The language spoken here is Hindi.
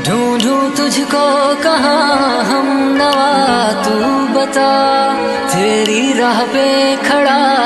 ढूंढूं तुझको कहाँ हम नवा, तू बता। तेरी राह पे खड़ा